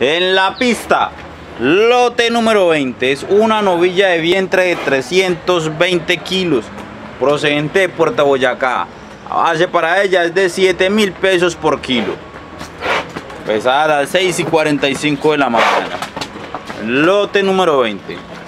En la pista, lote número 20, es una novilla de vientre de 320 kilos, procedente de Puerto Boyacá. La base para ella es de 7.000 pesos por kilo. Pesada a las 6:45 de la mañana. Lote número 20.